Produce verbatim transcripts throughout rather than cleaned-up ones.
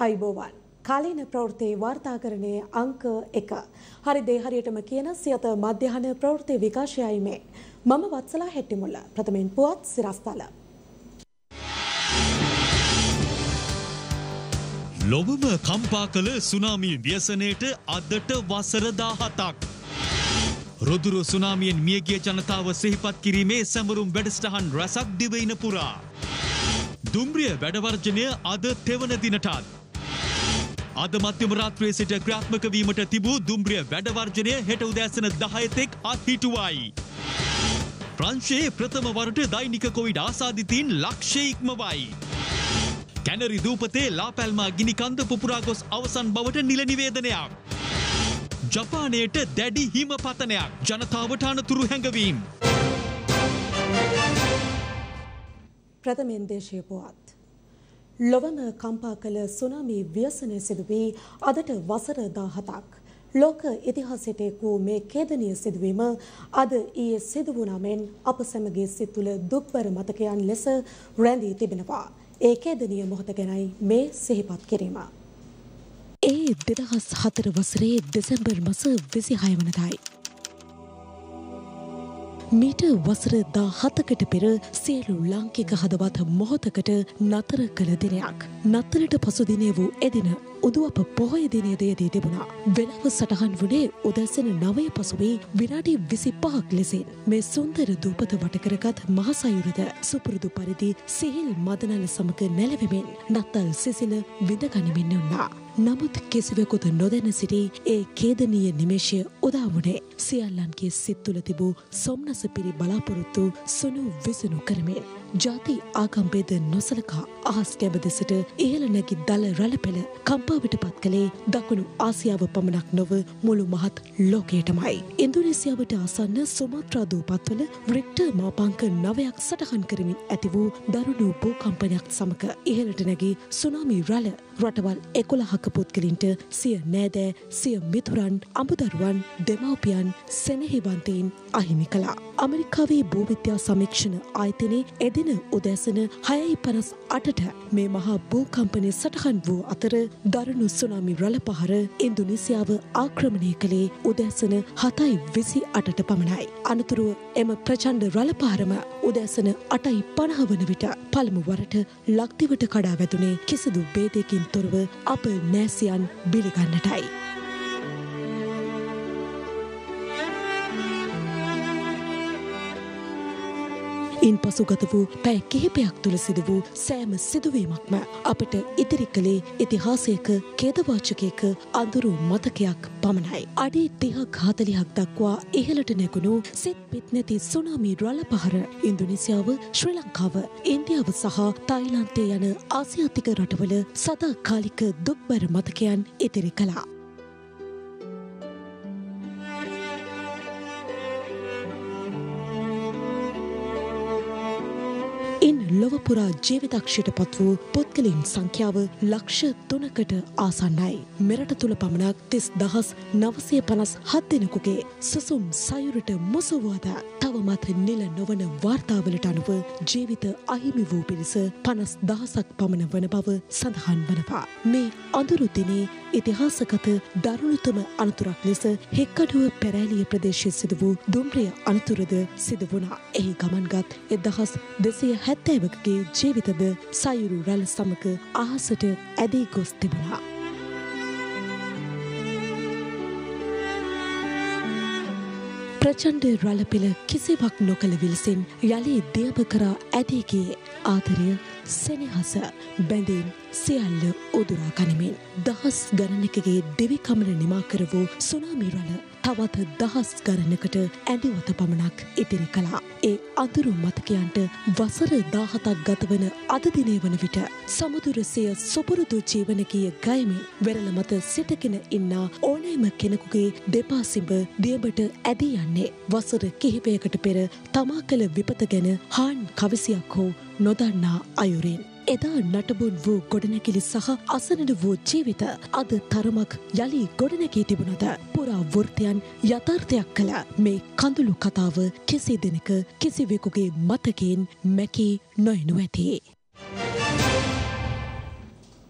අයිබෝවන් කාලීන ප්‍රවෘත්ති වාර්තාකරණයේ අංක එක හරි දේ හරියටම කියන සියත මධ්‍යහන ප්‍රවෘත්ති විකාශයයි මේ මම වත්සලා හෙට්ටිමුල්ල ප්‍රථමයෙන් පුවත් සිරස්තල ලොවම කම්පා කළ සුනාමි ව්‍යසනයට අදට වසර දාහතක් රුදුරු සුනාමියෙන් මියගිය ජනතාව සිහිපත් කිරීමේ සැමරුම් වැඩසටහන් රැසක් දිවයින පුරා දුම්රිය වැඩවර්ජනය අද තෙවන දිනටත් අද මධ්‍යම රාත්‍රියේ සිට ක්‍රියාත්මක වීමට තිබූ දුම්රිය වැඩවර්ජනය හෙට උදෑසන දහය තෙක් අත්හිටුවයි. ප්‍රංශයේ ප්‍රථම වරට දෛනික කොවිඩ් ආසාදිතයින් ලක්ෂය ඉක්මවයි. කැනරි දූපතේ ලාපැල්මා ගිනිකන්ද පුපුරා ගොස් අවසන් බවට නිල නිවේදනයක්. ජපානයට දැඩි හිම පතනයක්. ජනතාවට අනතුරු හැඟවීම්. ප්‍රථමයෙන් දේශීය පුවත්. ලොවම කම්පා කළ සුනාමි ව්‍යසනය සිදු වී අදට වසර දාහතක්. ලෝක ඉතිහාසයට එක් වූ මේ ඛේදනීය සිදුවීම අද ඊයේ සිදු වුණා මෙන් අප සැමගේ සිත් තුළ දුක්බර මතකයන් ලෙස රැඳී තිබෙනවා. ඒ ඛේදනීය මොහොත ගැනයි මේ සිහිපත් කිරීම. ඒ දෙදහස් හතර වසරේ දෙසැම්බර් මාස විසිහය වනදායි. මීට වසර දාහතකට පෙර සියලු ලාංකික හදවත් මොහොතකට නතර කළ දිනයක්. නතරට පසු දිනේ වූ එදින උදුවප පොහොය දිනයේද යෙදී තිබුණා. වෙලාව සටහන් වුණේ උදැසන නවය පසුවී විනාඩි විසි පහක් ලෙසින්. මේ සුන්දර දූපත වට කරගත් මහසයුරද සුපුරුදු පරිදි සිහිල් මදනල සමග නැලවෙමින් නත්තල් සිසිල විඳගනිමින් උන්නා. නමුත් කිසිවෙකුට නොදැන සිටි ඒ ඛේදනීය නිමේෂය උදා වුණේ සියල්ලන්ගේ සිත් තුළ තිබූ සොම්නස පිරි බලාපොරොත්තු සුණු විසුණු කරමින්. ජාති ආගම්භේද නොසලකා අහස් කැබ දෙසට ඉහළ නැගි දල රළ පෙළ කම්පාවට පත් කළේ දකුණු ආසියාව පමණක් නොව මුළු මහත් ලෝකයටමයි. ඉන්දුනීසියාවට ආසන්න සුමාත්‍රා දූපත්වල රික්ටර් මාපාංක නවයක් සටහන් කරමින් ඇති වූ දරුණු භූකම්පනයක් සමග ඉහළට නැගී සුනාමි රළ රටවල් එකොළහක පුද්ගලින්ට සිය නෑදෑ සිය මිතුරන් අඹදරුවන් දෙමව්පියන් සෙනෙහිවන්තයින් අහිමි කළා. ඇමරිකාවේ භූවිද්‍යා සමීක්ෂණ ආයතනයේ එදින උදෑසන හයයි පනස් අටට මේ මහා භූකම්පනය සටහන් වූ අතර දරුණු සුනාමි රළ පහර ඉන්දුනීසියාව ආක්‍රමණය කළේ උදෑසන හතයි විසි අටට පමණයි. අනතුරුව එම ප්‍රචණ්ඩ රළ පහරම උදෑසන අටයි පනහ වන විට පළමු වරට ලක්දිවට කඩා වැදුනේ කිසිදු භේදයකින් තොරව අප නෑසියන් බිලිගන්නටයි. ඉන් පසුගත වූ පැය කිහිපයක් තුළ සිදු වූ සෑම සිදුවීමක්ම අපට ඉදිරි කළේ ඉතිහාසයක ඛේදවාචකයක අඳුරු මතකයක් පමණයි. අඩි තිහක් හතළිහක් දක්වා ඉහළට නැගුණු සිත් පිත් නැති සුනාමි රළ පහර ඉන්දුනීසියාව, ශ්‍රී ලංකාව, ඉන්දියාව සහ තායිලන්තය යන ආසියාතික රටවල සදාකාලික දුක්බර මතකයන් ඉදිරි කළා. ලොව පුරා ජීවිතක්ෂයට පත් වූ පුද්ගලයන් සංඛ්‍යාව ලක්ෂ තුනකට ආසන්නයි. මෙරට තුළ පමණක් තිස් දහස් නවසිය පනස් හත් දෙනෙකුගේ සුසුම් සයුරට මුසුවද තවමත් නිල නොවන වාර්තාවලට අනුව ජීවිත අහිමි වූ පිරිස පනස් දහසක් පමණ වන බව සඳහන් වනවා. මේ අඳුරු දිනේ ඉතිහාසගත දරුණුතම අනතුරක් ලෙස හෙක්කඩුව පෙරෑලිය ප්‍රදේශයේ සිදු වූ දුම්රිය අනතුරද සිදු වුණා. එහි ගමන්ගත් එදහස් දෙසිය හැත්තෑවකගේ ජීවිතද සයුරු රැළ සමග අහසට ඇදී ගොස් තිබුණා. ප්‍රචණ්ඩ රළ පෙළ කිසිවක් නොකළ විලසින් යළි දියබ කරා ඇදී ගියේ ආදරය, සෙනෙහස, බැඳීම් සියල්ල උදුරා ගනිමින් දහස් ගණනකගේ දෙවි කමන නිමා කර වූ සුනාමි රළ තවත් දහස් ගණනකට ඇඳිවත පමණක් ඉදිරි කළා. ඒ අඳුරු මතකයන්ට වසර දාහතක් ගතවන අද දිනේ වන විට සමුදුරසිය සුපුරුදු ජීවනකීය ගයමින් වෙරළ මත සිටගෙන ඉන්නා ඕනෑම කෙනෙකුගේ දෙපා සිඹ දියබට ඇදී යන්නේ වසර කිහිපයකට පෙර තමා කළ විපත ගැන හාන් කවිසියක් හෝ නොදන්නා අයුරින්. එදා නටබුන් වූ ගොඩනැගිලි සහ අසනඩ වූ ජීවිත අද තරමක් යළි ගොඩනැගී තිබුණද පුරා වෘත්තයන් යථාර්ථයක් කළ මේ කඳුළු කතාව කිසි දිනක කිසිවෙකුගේ මතකයෙන් මැකී නොයනු ඇති.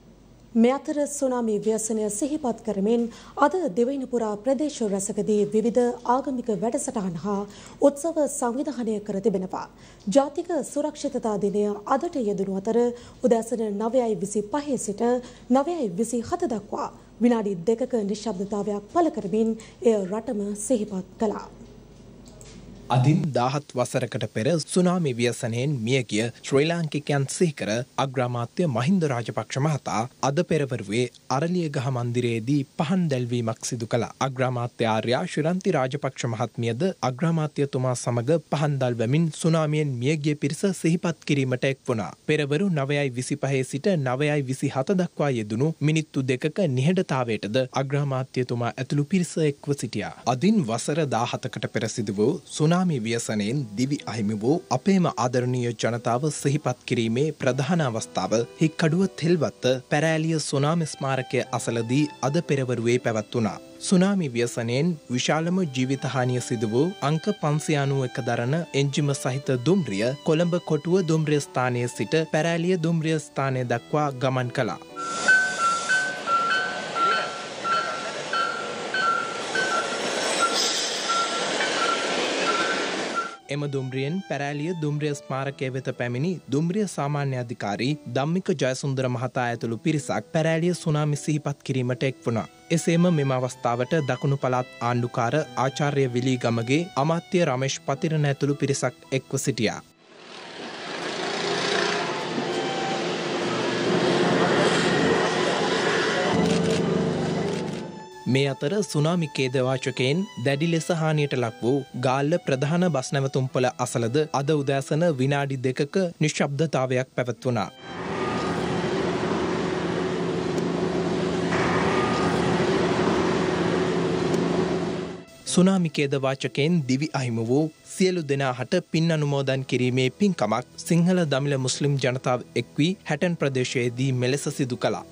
මේ අතර සුනාමි ව්‍යසනය සිහිපත් කරමින් අද දිවයින පුරා ප්‍රදේශ රැසකදී විවිධ ආගමික වැඩසටහන් හා උත්සව සංවිධානය කර තිබෙනවා. ජාතික සුරක්ෂිතතා දිනය අදට යෙදුණු අතර උදෑසන නවයයි විසිපහ සිට නවයයි විසිහත දක්වා විනාඩි දෙකක නිශ්ශබ්දතාවයක් පළ කරමින් එය රටම සිහිපත් කළා. අදින් දාහත් වසරකට පෙර සුනාමි ව්‍යසනයෙන් මියගිය ශ්‍රී ලාංකිකයන් සිහිකර අග්‍රාමාත්‍ය මහින්ද රාජපක්ෂ මහතා අද පෙරවරුවේ අරලියගහ මන්දිරයේදී පහන් දැල්වීමක් සිදු කළා. අග්‍රාමාත්‍ය ආර්යා ශිරන්ති රාජපක්ෂ මහත්මියද අග්‍රාමාත්‍යතුමා සමග පහන් දැල්වමින් සුනාමියෙන් මියගිය පිරිස සිහිපත් කිරීමට එක් වුණා. පෙරවරු නවයයි විසිපහ සිට නවයයි විසිහත දක්වා යෙදුණු මිනිත්තු දෙකක නිහඬතාවයටද අග්‍රාමාත්‍යතුමා ඇතුළු පිරිස එක්ව සිටියා. අදින් වසර දාහතකට පෙර සිදු වූ සුනාමි ව්‍යසනයෙන් දිවි අහිමි වූ අපේම ආදරණීය ජනතාව සිහිපත් කිරීමේ ප්‍රධාන අවස්ථාව හික්කඩුව තෙල්වත්ත පැරෑලිය සුනාමි ස්මාරකය අසලදී අද පෙරවරුවේ පැවැත්වුණා. සුනාමි ව්‍යසනයෙන් විශාලම ජීවිතහානිය සිදු වූ අංක පන්සිය අනූ එක දරන එන්ජිම සහිත දුම්රිය කොළඹ කොටුව දුම්රිය ස්ථානයේ සිට පැරෑලිය දුම්රිය ස්ථානය දක්වා ගමන් කළා. එම දුම්රියෙන් පැරෑලිය දුම්රිය ස්මාරකය වෙත පැමිණි දුම්රිය සාමාන්‍ය අධිකාරී ධම්මික ජයසුන්දර මහතා ඇතුළු පිරිසක් පැරෑලිය සුනාමි සිහිපත් කිරීමට එක් වුණා. එසේම මෙම අවස්ථාවට දකුණු පළාත් ආණ්ඩුකාර ආචාර්ය විලී ගමගේ අමාත්‍ය රමේෂ් පතිරණ ඇතුළු පිරිසක් එක්ව සිටියා. මේ අතර සුනාමි ඛේදවාචකයෙන් දැඩි ලෙස හානියට ලක් වූ ගාල්ල ප්‍රධාන බස් නැවතුම්පොළ අසලද අද උදෑසන විනාඩි දෙකක නිශ්ශබ්දතාවයක් පැවැත්වුණා. සුනාමි ඛේදවාචකයෙන් දිවි අහිමි වූ සියලු දෙනාට පින් අනුමෝදන් කිරීමේ පින්කමක් සිංහල දමිළ මුස්ලිම් ජනතාව එක් වී හැටන් ප්‍රදේශයේදී මෙලෙස සිදු කළා.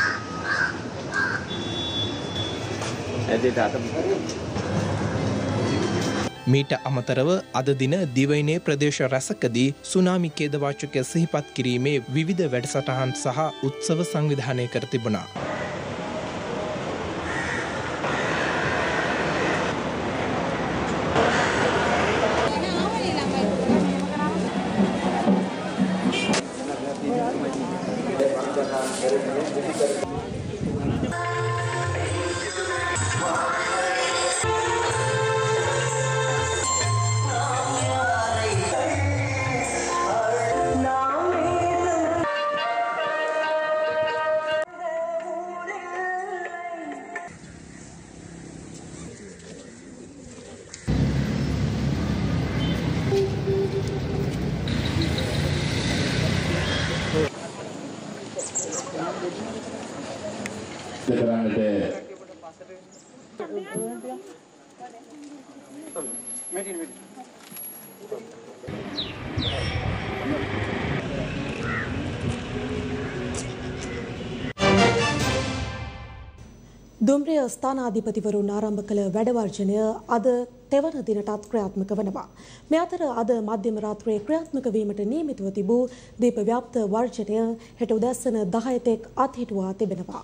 මීට අමතරව අද දින දිවයිනේ ප්‍රදේශ රැසකදී සුනාමි ඛේදවාචකය සිහිපත් කිරීමේ විවිධ වැඩසටහන් සහ උත්සව සංවිධානය කර තිබුණා. දුම්රිය ස්ථානාධිපතිවරුන් ආරම්භ කළ වැඩවර්ජනය අද තෙවන දිනටත් ක්‍රියාත්මක වනවා. මේ අතර අද මධ්‍යම රාත්‍රියේ ක්‍රියාත්මක වීමට නියමිතව තිබූ දීප ව්‍යාප්ත වර්ජනය හෙට උදැසන දහය තෙක් අත්හිටුවා තිබෙනවා.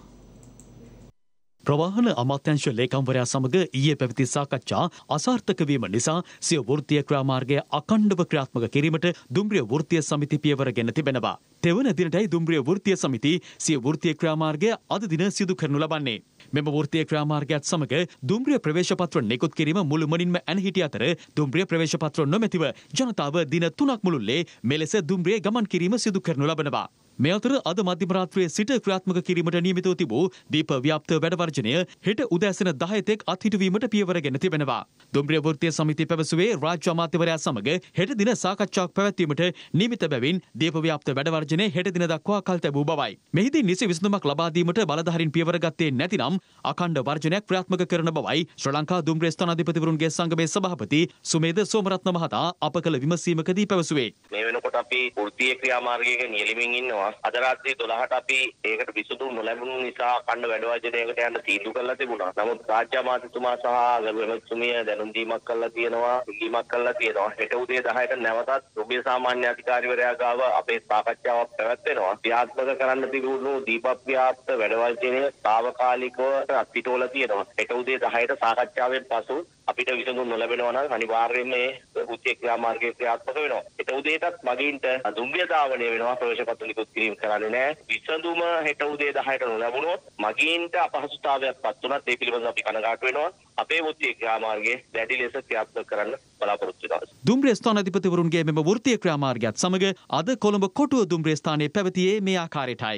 ප්‍රවාහන අමාත්‍යංශ ලේකම්වරයා සමග ඊයේ පැවති සාකච්ඡා අසාර්ථක වීම නිසා සිය වෘත්තීය ක්‍රියාමාර්ගය අඛණ්ඩව ක්‍රියාත්මක කිරීමට දුම්රිය වෘත්තීය සමිති පියවර ගෙන තිබෙනවා. තෙවන දිනටයි දුම්රිය වෘත්තීය සමිති සිය වෘත්තීය ක්‍රියාමාර්ගය අද දින සිදු කරනු ලබන්නේ. මෙම වෘත්තීය ක්‍රියාමාර්ගයත් සමග දුම්රිය ප්‍රවේශපත්‍ර නිකුත් කිරීම මුළුමනින්ම ඇන හිටි අතර දුම්රිය ප්‍රවේශපත්‍ර නොමැතිව ජනතාව දින තුනක් මුළුල්ලේ මෙලෙස දුම්රියේ ගමන් කිරීම සිදු කරනු ලබනවා. මේ අතර අද මධ්‍යම රාත්‍රියේ සිට ක්‍රියාත්මක කිරීමට නියමිතව තිබූ දීප ව්‍යාප්ත වැඩවර්ජනය හෙට උදෑසන දහය තෙක් අත්හිටුවීමට පියවර ගෙන තිබෙනවා. දුම්රිය වෘත්තීය සමිතිය පැවසුවේ රාජ්‍ය අමාත්‍යවරයා සමග හෙට දින සාකච්ඡාවක් පැවැත්වීමට නියමිත බැවින් දීප ව්‍යාප්ත වැඩවර්ජනය හෙට දින දක්වා කල් තැබූ බවයි. මෙහිදී නිසි විසඳුමක් ලබා දීමට බලධාරීන් පියවර ගත්තේ නැතිනම් අඛණ්ඩ වර්ජනයක් ක්‍රියාත්මක කරන බවයි ශ්‍රී ලංකා දුම්රිය ස්ථානාධිපතිවරුන්ගේ සංගමේ සභාපති සුමේද සෝමරත්න මහතා අප කළ විමසීමකදී පැවසුවේ. මේ වෙනකොට නැවත අපි වෘත්තීය ක්‍රියාමාර්ගයක නියැලෙමින් ඉන්නවා. අද රාත්‍රී දොළහට අපි ඒකට විසඳුම් නොලැබුණු නිසා කණ්ඩ වැඩ වාජනයකට යන්න තීන්දුව කළා තිබුණා. නමුත් රාජ්‍ය අමාත්‍යතුමා සහ ගරු එමෙතුමිය දැනුම් දීමක් කළා තියෙනවා, ඉල්ලීමක් කළා තියෙනවා. හෙට උදේ දහයට නැවතත් රුබිය සාමාන්‍ය අධිකාරිවරයා ගාව අපේ සාකච්ඡාවක් පැවැත්වෙනවා. ක්‍රියාත්මක කරන්න තිබුණු දීපව්‍යාප්ත වැඩ වාජනය తాවකාලිකව අත්පිටවල තියෙනවා. හෙට උදේ දහයට සාකච්ඡාවෙන් පසු අපිට විසඳුම් නොලැබෙනවා නම් අනිවාර්යයෙන්ම මේ වෘත්තීය ක්‍රියාමාර්ගයේ ක්‍රියාත්මක වෙනවා. හෙට උදේටත් මගින්ට දුම්රිය ධාවනය වෙනවා. ප්‍රවේශ පත්‍ර නිකුත් කිරීම කරන්නේ නැහැ. විසඳුම හෙට උදේ දහයට නොලැබුණොත් මගින්ට අපහසුතාවයක් පත් වුණත් ඒ පිළිබඳව අපි කනගාටු වෙනවා. අපේ වෘත්තීය ක්‍රියාමාර්ගයේ දැඩි ලෙස ක්‍රියාත්මක කරන්න බලාපොරොත්තු වෙනවා. දුම්රිය ස්ථානාධිපතිවරුන්ගේ මෙම වෘත්තීය ක්‍රියාමාර්ගයත් සමග අද කොළඹ කොටුව දුම්රිය ස්ථානයේ පැවතියේ මේ ආකාරයටයි.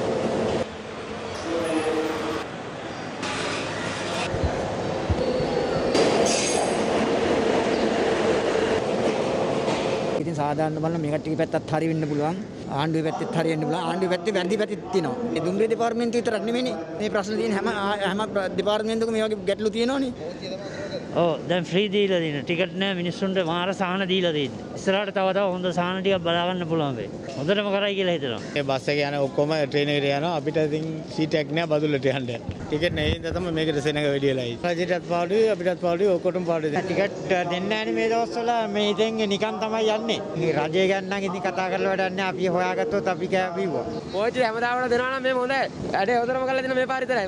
ඉතින් සාධාරණ බලන මේ කට්ටිය පැත්තත් හරි වෙන්න පුළුවන්. ආණ්ඩුවේ පැත්තෙත් හරි වෙන්න පුළුවන්. ආණ්ඩුවේ පැත්තේ වැරදි පැතිත් තියෙනවා. මේ දුම්රිය දෙපාර්තමේන්තුව විතරක් නෙමෙයිනේ. මේ ප්‍රශ්න තියෙන හැම හැම දෙපාර්තමේන්තුවකම මේ වගේ ගැටලු තියෙනවනේ. ඔව් දැන් ෆ්‍රී දීලා දෙන ටිකට් නෑ මිනිස්සුන්ට මාර සහන දීලා දෙන්නේ. ඉස්සරහට තව තව හොඳ සහන ටිකක් බලා ගන්න පුළුවන් වෙයි. හොඳටම කරයි කියලා හිතනවා. මේ බස් එක යන ඔක්කොම ට්‍රේන් එකට යනවා. අපිට ඉතින් සීට් එකක් නෑ බදුල්ලට යන්න. ටිකට් නෑ ඒ තමයි මේකට සෙනඟ වැඩි වෙලායි. රජයටත් පාඩුයි අපිටත් පාඩුයි ඔක්කොටම පාඩුයි. ටිකට් දෙන්නේ නෑනේ මේ දවස්වල මේ ඉතින් නිකන් තමයි යන්නේ. මේ රජය ගැන නම් ඉතින් කතා කරලා වැඩක් නෑ. අපි හොයාගත්තොත් අපි කෑවිවා. පොයිටි හැමදාම දෙනවා නම් මේ හොඳයි. වැඩේ හොඳටම කරලා දෙන මේ පාර විතරයි.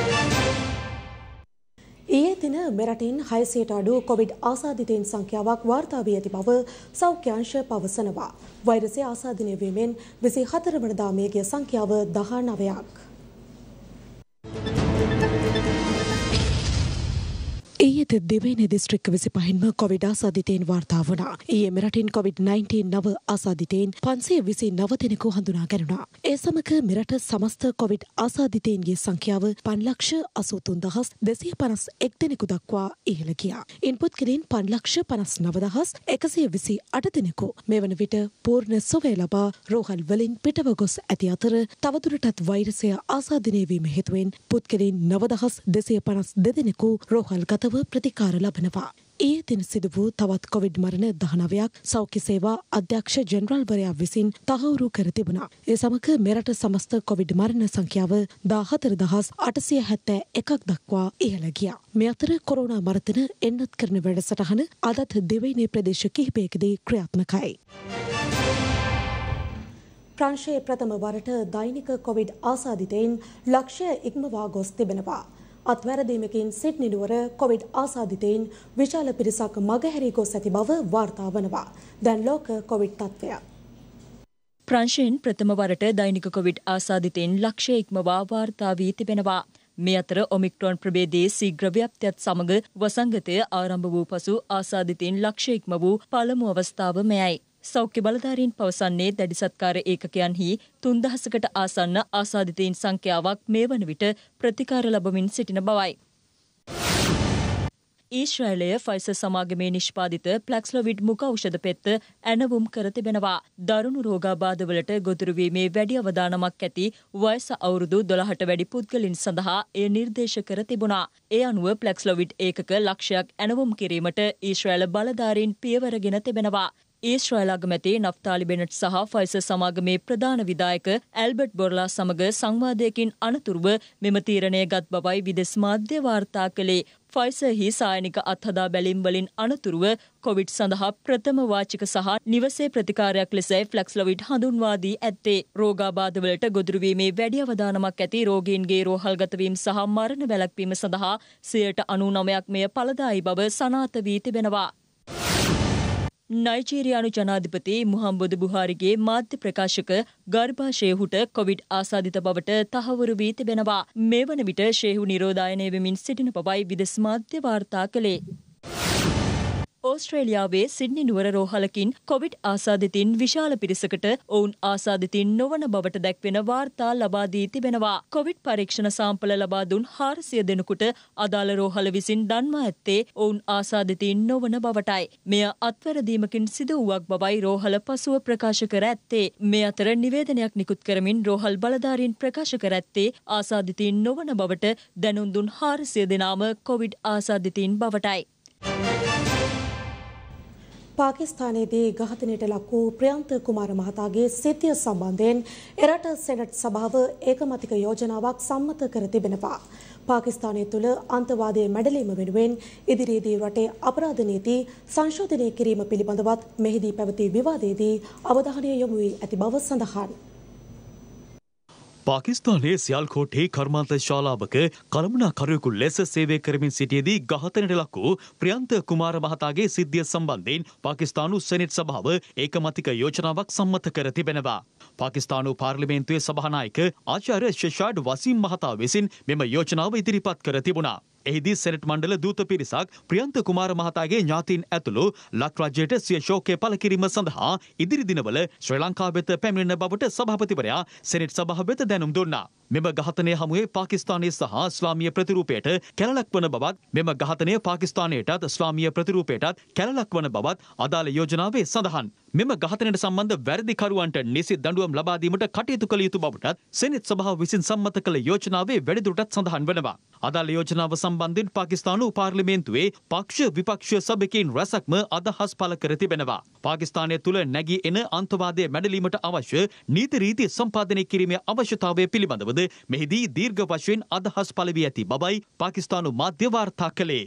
ඊයේ දින මෙරටින් හයසියයට අඩු කොවිඩ් ආසාදිතයින් සංඛ්‍යාවක් වාර්තා වී ඇති බව සෞඛ්‍ය අංශ පවසනවා. වෛරසය ආසාදනය වීමෙන් විසිහතර වනදා මේගේ සංඛ්‍යාව දහනවයක්. ඊයේද දෙවැනි දිස්ත්‍රික්ක විසිපහින්ම කොවිඩ් ආසාදිතයින් වාර්තා වුණා. ඊයේ මෙරටින් කොවිඩ් නයින්ටීන් නව ආසාදිතයින් පන්සිය විසිනව දෙනෙකු හඳුනා ගැනුණා. ඒ සමග මෙරට සමස්ත කොවිඩ් ආසාදිතයින්ගේ සංඛ්‍යාව පන්ලක්ෂ අසූතුන් දහස් දෙසිය පනස් එක් දෙනෙකු දක්වා ඉහළ ගියා. ඉන් පුද්ගලයන් පන්ලක්ෂ පනස් නව දහස් එකසිය විසි අට දෙනෙකු මේ වන විට පූර්ණ සුවය ලබා රෝහල් වලින් පිටව ගොස් ඇති අතර තවදුරටත් වෛරසය ආසාදනය වීම හේතුවෙන් පුද්ගලයන් නව දහස් දෙසිය පනස් දෙදෙනෙකු රෝහල් ගත ප්‍රතිකාර ලබනවා. ඊයේ දින සිදු වූ තවත් කොවිඩ් මරණ දහනවයක් සෞඛ්‍ය සේවා අධ්‍යක්ෂ ජෙනරාල්වරයා විසින් තහවුරු කර තිබුණා. ඒ සමග මෙරට සමස්ත කොවිඩ් මරණ සංඛ්‍යාව දාහතර දහස් අටසිය හැත්තෑ එකක් දක්වා ඉහළ ගියා. මේ අතර කොරෝනා මර්ධන එන්නත් කරන වැඩසටහන අදත් දෙවයිනේ ප්‍රදේශ කිහිපයකදී ක්‍රියාත්මකයි. ප්‍රංශයේ ප්‍රථම වරට දෛනික කොවිඩ් ආසාදිතයින් ලක්ෂය ඉක්මවා ගොස් තිබෙනවා. අත්වැරදීමකින් සිඩ්නි නුවර කොවිඩ් ආසාදිතයින් විශාල පිරිසක් මගහැරී ගොස් ඇති බව වාර්තා වනවා. දැන් ලෝක කොවිඩ් තත්ත්වය. ප්‍රංශයෙන් ප්‍රථම වරට දෛනික කොවිඩ් ආසාදිතයින් ලක්ෂය ඉක්මවා වාර්තා වී තිබෙනවා. මේ අතර ඔමික්‍රෝන් ප්‍රභේදයේ ශීඝ්‍ර ව්‍යාප්තියත් සමග වසංගතය ආරම්භ වූ පසු ආසාදිතයින් ලක්ෂය ඉක්ම වූ පළමු අවස්ථාව මෙයයි. සෞඛ්‍ය බලධාරීන් පවසන්නේ දැඩි සත්කාර ඒකකයන්හි තුන්දහසකට ආසන්න ආසාදිතයින් සංඛ්‍යාවක් මේ වන විට ප්‍රතිකාර ලබමින් සිටින බවයි. ඊශ්‍රායලය ෆයිසර් සමාගමේ නිෂ්පාදිත ප්ලැක්ස්ලොවිඩ් මුඛ ඖෂධ පෙත්ත ඇනවුම් කර තිබෙනවා. දරුණු රෝගාබාධවලට ගොදුරු වීමේ වැඩි අවදානමක් ඇති වයස අවුරුදු දොළහට වැඩි පුද්ගලින් සඳහා එය නිර්දේශ කර තිබුණා. ඒ අනුව ප්ලැක්ස්ලොවිඩ් ඒකක ලක්ෂයක් ඇනවුම් කිරීමට ඊශ්‍රායල බලධාරීන් පියවරගෙන තිබෙනවා. ඊශ්‍රායල අගමැති නෆ්තාලි බෙනට් සහ ෆයිසර් සමාගමේ ප්‍රධාන විධායක ඇල්බර්ට් බොර්ලා සමග සංවාදයකින් අනතුරුව මෙම තීරණය ගත් බවයි විදෙස් මාධ්‍ය වාර්තා කළේ. ෆයිසර්හි සායනික අත්හදා බැලීම් වලින් අනතුරුව කොවිඩ් සඳහා ප්‍රථම වාචික සහ නිවසේ ප්‍රතිකාරයක් ලෙසයි ෆ්ලැක්ස්ලොවිඩ් හඳුන්වා දී ඇත්තේ. රෝගාබාධවලට ගොදුරු වීමේ වැඩි අවදානමක් ඇති රෝගීන්ගේ රෝහල්ගත වීම සහ මරණ වැළැක්වීම සඳහා සියයට අනූනවයක් මෙය ඵලදායී බව සනාථ වී තිබෙනවා. නයිජීරියානු ජනාධිපති මුහම්මදු බුහාරිගේ මාධ්‍ය ප්‍රකාශක ගර්භා ෂේහුට කොවිඩ් ආසාදිත බවට තහවුරු වී තිබෙනවා. මේ වන විට ෂේහු නිරෝධායනය වෙමින් සිටින බවයි විදෙස් මාධ්‍ය වාර්තා කළේ. ඕස්ට්‍රේලියාවේ සිඩ්නි නුවර රෝහලකින් කොවිඩ් ආසාදිතින් විශාල පිරිසකට ඔවුන් ආසාදිතින් නොවන බවට දැක්වෙන වාර්තා ලබා දී තිබෙනවා. කොවිඩ් පරීක්ෂණ සාම්පල ලබා දුන් හාරසිය දෙනෙකුට අදාළ රෝහල විසින් දන්වා ඇත්තේ ඔවුන් ආසාදිතින් නොවන බවටයි. මෙය අත්වැරදීමකින් සිදු වූවක් බවයි රෝහල පසුව ප්‍රකාශ කර ඇත්තේ. මේ අතර නිවේදනයක් නිකුත් කරමින් රෝහල් බලධාරීන් ප්‍රකාශ කර ඇත්තේ ආසාදිතින් නොවන බවට දැනුම් දුන් හාරසිය දෙනාම කොවිඩ් ආසාදිතින් බවටයි. පාකිස්තානයේදී ඝාතනයට ලක් වූ ප්‍රියන්ත කුමාර මහතාගේ සිද්ධිය සම්බන්ධයෙන් එරට සෙනට් සභාව ඒකමතික යෝජනාවක් සම්මත කර තිබෙනවා. පාකිස්තානය තුළ අන්තවාදයේ මැඩලීම වෙනුවෙන් ඉදිරියේදී රටේ අපරාධ නීති සංශෝධනය කිරීම පිළිබඳවත් මෙහිදී පැවති විවාදයේදී අවධානය යොමු වී ඇති බව සඳහන්. පාකිස්තානයේ සියල්කෝටේ කර්මාන්ත ශාලාවක කළමනාකරුවෙකු ලෙස සේවය කරමින් සිටියේදී ඝාතනයට ලක් වූ ප්‍රියන්ත කුමාර මහතාගේ සිද්ධිය සම්බන්ධයෙන් පාකිස්තානු සෙනෙට් සභාව ඒකමතික යෝජනාවක් සම්මත කර තිබෙනවා. පාකිස්තානු පාර්ලිමේන්තුවේ සභානායක ආචාර්ය ෂෙෂාඩ් වසීම් මහතා විසින් මෙම යෝජනාව ඉදිරිපත් කර තිබුණා. එහිදී සෙනට් මණ්ඩල දූත පිරිසක් ප්‍රියන්ත කුමාර මහතාගේ ඥාතීන් ඇතුළු ලක් රජයට සිය ශෝකය පළ කිරීම සඳහා ඉදිරි දිනවල ශ්‍රී ලංකාව වෙත පැමිණෙන බවට සභාපතිවරයා සෙනෙට් සභාව වෙත දැනුම් දුන්නා. මෙම ඝාතනය හමුවේ පාකිස්තානයේ සහ ඉස්ලාමීය ප්‍රතිරූපයට කැලලක් වන බවත් මෙම ඝාතනය පාකිස්තානයටත් ඉස්ලාමීය ප්‍රතිරූපයටත් කැලලක් වන බවත් අදාළ යෝජනාවේ සඳහන්. මෙම ඝාතනයට සම්බන්ධ වැරදිකරුවන්ට නිසි දඬුවම් ලබා දීමට කටයුතු කළ යුතු බවටත් සෙනෙට් සභාව විසින් සම්මත කළ යෝජනාවේ වැඩිදුරටත් සඳහන් වෙනවා. අදාළ යෝජනාව සම්බන්ධයෙන් පාකිස්තානු පාර්ලිමේන්තුවේ පක්ෂ විපක්ෂ සභ්‍යකයින් රැසක්ම අදහස් පළ කර තිබෙනවා. පාකිස්තානය තුළ නැගී එන අන්තවාදයේ මැඩලීමට අවශ්‍ය නීති රීති සම්පාදනය කිරීමේ අවශ්‍යතාවය පිළිබඳවද මෙහිදී දීර්ඝ වශයෙන් අදහස් පළ වී ඇති බවයි පාකිස්තානු මාධ්‍ය වාර්තා කළේ.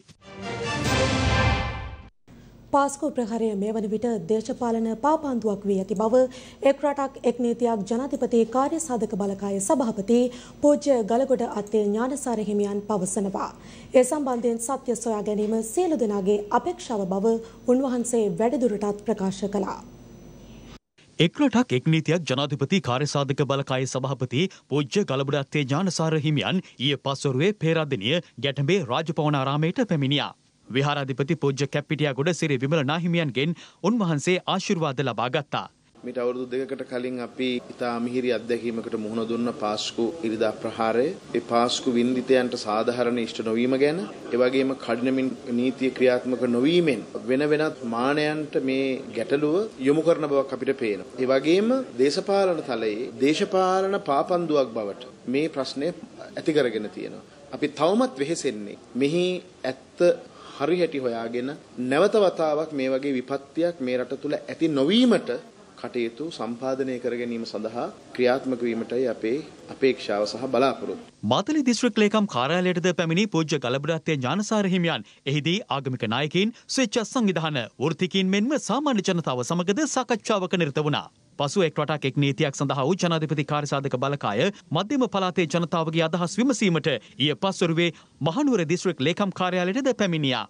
පාස්කු ප්‍රහාරය මේ වන විට දේශපාලන පාපාන්දුවක් වී ඇති බව එක් රටක් එක් නීතියක් ජනාධිපති කාර්ය සාධක බලකාය සභාපති පූජ්‍ය ගලගොඩ අත්තේ ඥානසාර හිමියන් පවසනවා. ඒ සම්බන්ධයෙන් සත්‍ය සොයා ගැනීම සියලු දෙනාගේ අපේක්ෂාව බව උන්වහන්සේ වැඩිදුරටත් ප්‍රකාශ කළා. එක් රටක් එක් නීතියක් ජනාධිපති කාර්යසාධක බලකාය සභාපති පූජ්‍ය ගලබඩ අත්තේ ඥානසාර හිමියන් ඊයේ පස්වරුවේ පේරාදෙණිය ගැටඹේ රාජපවනාරාමයට පැමිණියා. විහාරාධිපති පූජ්‍ය කැප්පිටියාගොඩ සිරි විමල නාහිමියන්ගෙන් උන්වහන්සේ ආශිර්වාද ලබා ගත්තා. මීට අවුරුදු දෙකකට කලින් අපි ඉතා මිහිරි අත්දැකීමකට මුහුණ දුන්න පාස්කු ඉරිදා ප්‍රහාරය, ඒ පාස්කු වින්දිතයන්ට සාධාරණ ඉෂ්ට නොවීම ගැන, ඒ වගේම කඩිනමින් නීතිය ක්‍රියාත්මක නොවීමෙන් වෙන වෙනත් මානයන්ට මේ ගැටලුව යොමු කරන බවක් අපිට පේනවා. ඒ වගේම දේශපාලන තලයේ දේශපාලන පාපන්දුවක් බවට මේ ප්‍රශ්නය ඇති කරගෙන තියෙනවා. අපි තවමත් වෙහෙසෙන්නේ මෙහි ඇත්ත හරි හැටි හොයාගෙන නැවත වතාවක් මේ වගේ විපත්තියක් මේ රට තුල ඇති නොවීමට කටයුතු සම්පාදනය කර ගැනීම සඳහා ක්‍රියාත්මක වීමටයි අපේ අපේක්ෂාව සහ බලාපොරොත්තු. මාතලේ දිස්ත්‍රික් ලේකම් කාර්යාලයටද පැමිණි පූජ්‍ය ගලබඩ අත්තේ ඥානසාර හිමියන් එහිදී ආගමික නායකයින්, ස්වේච්ඡා සංවිධාන, වෘත්තිකයින් මෙන්ම සාමාන්‍ය ජනතාව සමගද සාකච්ඡාවක නිරත වුණා. පසු එක් රටක් එක් නීතියක් සඳහා වූ ජනාධිපති කාර්යසාධක බලකාය මධ්‍යම පළාතේ ජනතාවගේ අදහස් විමසීමට ඊයේ පස්වරුවේ මහනුවර දිස්ත්‍රික් ලේකම් කාර්යාලයටද පැමිණියා.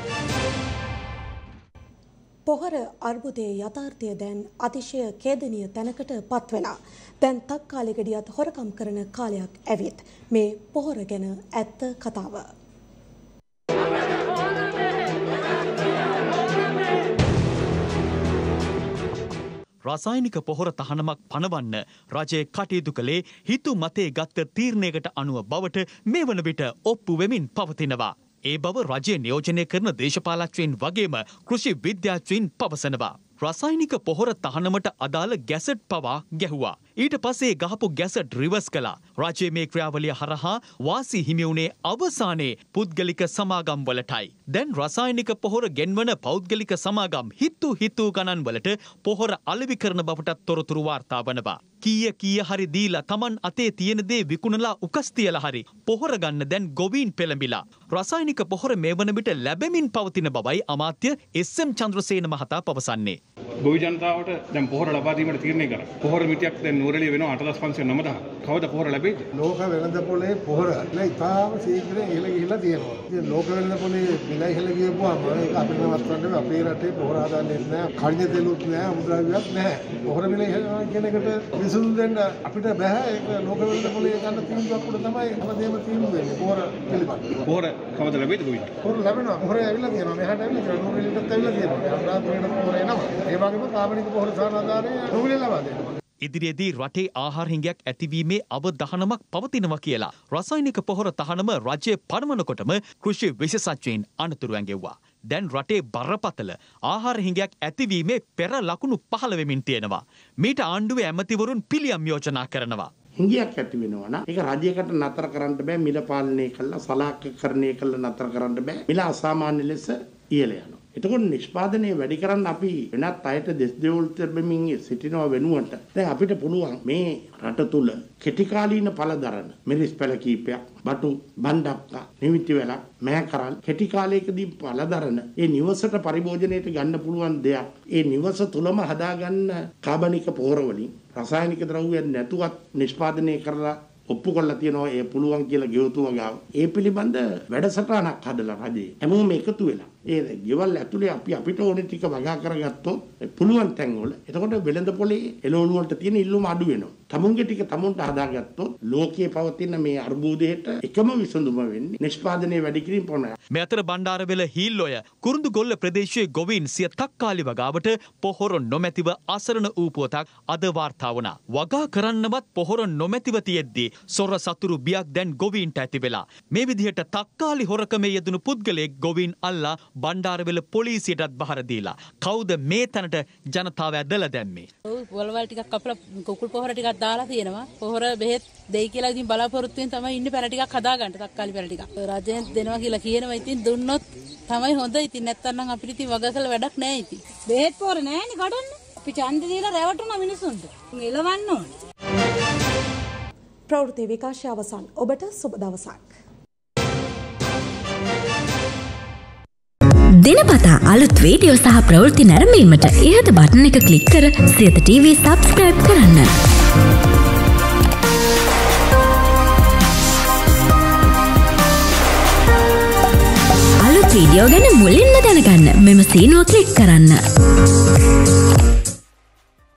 පොහොර අර්බුදයේ යථාර්ථය දැන් අතිශය ඛේදනීය තැනකට පත්වෙලා. දැන් තක්කාලෙකඩියත් හොරකම් කරන කාලයක් ඇවිත්. මේ පොහොර ගැන ඇත්ත කතාව. රසායනික පොහොර තහනමක් පනවන්න රජය කටයුතු කළේ හිතු මතේ ගත්ත තීරණයකට අනුව බවට මේ වන විට ඔප්පු වෙමින් පවතිනවා. ඒ බව රජය නියෝජනය කරන දේශපාලකයන් වගේම කෘෂි විද්‍යාඥයින් පවසනවා. රසායනික පොහොර තහනමට අදාළ ගැසට් පවා ගැහුවා. ඊට පස්සේ ගහපු ගැසට් රිවර්ස් කළා. රජයේ මේ ක්‍රියාවලිය හරහා වාසි හිමි වුණේ අවසානයේ පුද්ගලික සමාගම් වලටයි. දැන් රසායනික පොහොර ගෙන්වන පෞද්ගලික සමාගම් හිතු හිතු ගණන් වලට පොහොර අලෙවි කරන බවටත් තොරතුරු වාර්තා වනවා. කීය කීය හරි දීලා Taman අතේ තියෙන දේ විකුණලා උකස් තියලා හරි පොහොර ගන්න දැන් ගොවීන් පෙළඹිලා. රසායනික පොහොර මේ වන විට ලැබෙමින් පවතින බවයි අමාත්‍ය එස් එම් චන්ද්‍රසේන මහතා පවසන්නේ. ගොවි ජනතාවට දැන් පොහොර ලබා දීමට තීරණය කරා. පොහොර මිටියක් දැන් නුවරඑළිය වෙනවා අට දශම පන්සිය නවදහ. කවද පොහොර ලැබෙයිද? ලෝක වෙළඳ පොලේ පොහොර ඉතාම ශීඝ්‍රයෙන් ඉහළ ගිහිලා තියෙනවා. ඉතින් ලෝක වෙළඳ පොලේ මිල ඉහළ ගියපුවාම ඒක අපිට නවත්තන්න අපේ රටේ පොහොර හදාන්නේ නැහැ. කඩිය දෙලුත් නැහැ, අමුද්‍රව්‍යයක් නැහැ. පොහොර මිල ඉහළ යනවා කියන එකට විසඳුම් දෙන්න අපිට බෑ. ඒක ලෝක වෙළඳ පොලේ ගන්න තීන්දුවක් උඩ තමයි හැමදේම තීන්දුව වෙන්නේ. පොහොර පිළිබඳව. පොහොර කවද ලැබෙයිද ගොවින්ට? පොහොර ලැබෙනවා. පොහොර ඇවිල්ලා තියෙනවා. මෙහාට ඇවිල්ලා තියෙනවා. නුවරඑළියටත් ඇවිල්ලා තියෙනවා. අනුරාධපුරේට පොහොර එනවා. ඒ වගේම කාබනික පොහොර සානාධාරය නුවරඑළිය ලබා දෙනවා. ඉදිරියේදී රටේ ආහාර හිඟයක් ඇතිවීමේ අවධානමක් පවතිනවා කියලා රසායනික පොහොර තහනම රජය පනවනකොටම කෘෂි විශේෂඥයින් අනතුරු ඇඟෙව්වා. දැන් රටේ බරපතල ආහාර හිඟයක් ඇතිවීමේ පෙර ලකුණු පහළ වෙමින් තියෙනවා. මීට ආණ්ඩුවේ ඇමතිවරුන් පිළියම් යෝජනා කරනවා. හිඟයක් ඇති වෙනවා නම් ඒක රජයකට නතර කරන්න බෑ. මිල පාලනය කළා සලාකකරණය කළා නතර කරන්න බෑ. මිල අසාමාන්‍ය ලෙස ඉහළ යනවා. එතකොට නිෂ්පාදනය වැඩි කරන්න අපි වෙනත් අයට දෙස් දෙවොල් දෙමින් සිටිනවා වෙනුවට දැන් අපිට පුළුවන් මේ රට තුල කෙටි කාලීන පළදරන මිරිස් පැල කීපයක් බටු බණ්ඩක්කා නිවිති වෙලක් මෑකරල් කෙටි කාලයකදී පළදරන ඒ නිවසට පරිභෝජනයට ගන්න පුළුවන් දෙයක් ඒ නිවස තුලම හදාගන්න කාබනික පොහොර වලින් රසායනික ද්‍රව්‍ය නැතුවත් නිෂ්පාදනය කරලා ඔප්පු කරලා තියෙනවා ඒ පුළුවන් කියලා ගෙවතුම ගාව. ඒ පිළිබඳ වැඩසටහනක් හදලා රජේ හැමෝම එකතු වෙලා ඒ ගෙවල් ඇතුලේ අපි අපිට ඕනේ ටික වගා කරගත්තොත් පුළුවන් තැන්වල එතකොට වෙළඳ පොලේ එළවලු වලට තියෙන ඉල්ලුම අඩු වෙනවා. තමුන්ගේ ටික තමුන්ට හදාගත්තොත් ලෝකයේ පවතින මේ අර්බුදයට එකම විසඳුම වෙන්නේ නිෂ්පාදනය වැඩි කිරීම පමණයි. මේ අතර බණ්ඩාරවෙල හීල්ලොය කුරුඳුගොල්ල ප්‍රදේශයේ ගොවීන් සිය තක්කාලි වගාවට පොහොර නොමැතිව අසරණ වූ පුවතක් අද වාර්තා වුණා. වගා කරන්නවත් පොහොර නොමැතිව තියෙද්දී සොර සතුරු බියක් දැන් ගොවීන්ට ඇති වෙලා. මේ විදිහට තක්කාලි හොරකමේ යෙදුණු පුද්ගලයෙක් ගොවීන් අල්ලා බණ්ඩාරවෙල පොලිසියටත් බහර දීලා. කවුද මේ තැනට ජනතාව ඇදලා දැම්මේ? ඔව් වලවල් ටිකක් කපලා කුකුල් පොහොර ටිකක් දාලා තියෙනවා. පොහොර බෙහෙත් දෙයි කියලා ඉතින් බලාපොරොත්තු වෙන තමයි ඉන්නේ පැන ටිකක් හදාගන්න තක්කාලි පැන ටිකක්. රජයෙන් දෙනවා කියලා කියනවා. ඉතින් දුන්නොත් තමයි හොඳ. ඉතින් නැත්තම් නම් අපිට ඉතින් වග කළ වැඩක් නැහැ ඉතින්. බෙහෙත් පොහොර නැහැනේ කඩන්න. අපි ඡන්ද දීලා රැවටුණා මිනිසුන්ට. එලවන්න ඕනේ. ප්‍රවෘත්ති විකාශය අවසන්. ඔබට සුබ දවසක්. දිනපතා අලුත් වීඩියෝ සහ ප්‍රවෘත්ති නැරඹීමට ඉහත බටන් එක ක්ලික් කර සියත ටීවී සබ්ස්ක්‍රයිබ් කරන්න. අලුත් වීඩියෝ ගැන මුලින්ම දැනගන්න මෙම සීනුව ක්ලික් කරන්න.